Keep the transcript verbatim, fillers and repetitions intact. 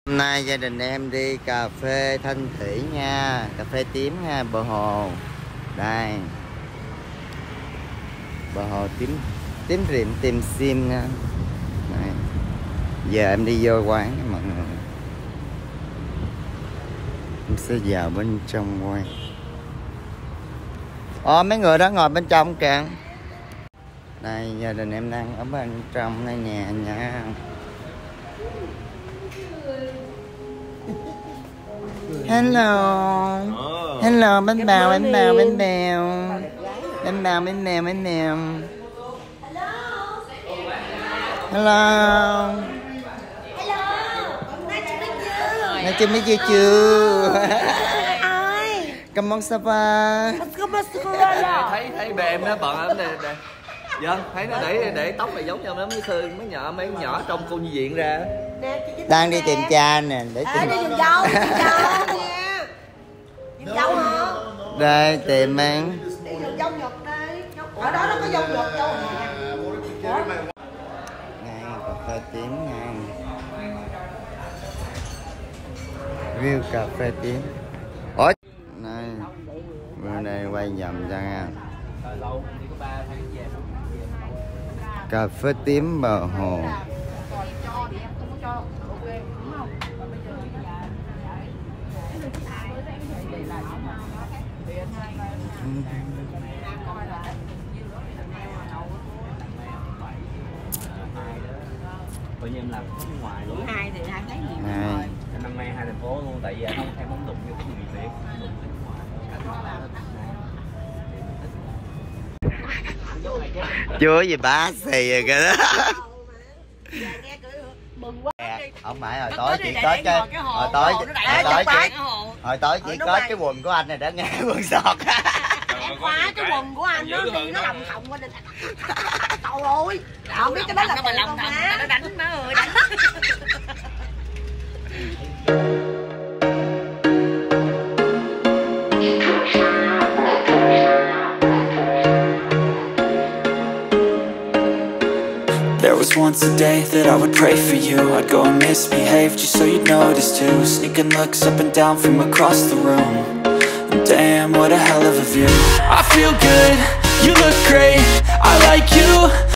Hôm nay gia đình em đi cà phê Thanh Thủy nha, cà phê tím nha, bờ hồ. Đây, bờ hồ tím tím rịm tìm sim nha. Đây. Giờ em đi vô quán mọi người. Em sẽ vào bên trong quay. Ồ, mấy người đó ngồi bên trong kìa. Đây, gia đình em đang ở bên trong đây nhà nha. Hello. Hello bánh bào, bánh bào, bánh bèo. Bánh bào, bánh bèo, bánh bèo. Hello. Nice to meet you too. Come on Sapa. Thấy thấy bè em nó bận lắm nè. Vâng, thấy nó để để tóc này giống nhau lắm, mấy sư mấy nhỏ mấy nhỏ trong cô nhi viện ra. Đang đi tìm cha nè, để tìm. Đi dùng dâu, dùng dâu nha. Dùng dâu hả? Đây tìm ăn. Đi dùng dâu Nhật đây. Ở đó nó có dâu Nhật, dâu Hàn. Ngay cà phê tím nha. View cà phê tím. Ủa? Này. Bên đây quay vòng cho nha. Cà phê tím bờ hồ. Tự nhiên em làm ở ngoài luôn. Hai thì hai thấy nhiều. Này. Năm nay hai thành phố luôn, tại vì em không em không đụng vô cái người Việt. Chưa gì bá xì rồi kìa đó. Không phải hồi tối chỉ có cái hồi tối hồi tối chỉ hồi tối chỉ có cái quần của anh này đã nghe quần sọt. Em khóa cái quần của anh nó đi nó lòng thòng qua đây. Trời ơi, không biết cái đó là cái lòng thòng nó đánh nó ơi đánh. There was once a day that I would pray for you. I'd go and misbehave just so you'd notice too. Sneaking looks up and down from across the room. And damn, what a hell of a view. I feel good, you look great, I like you.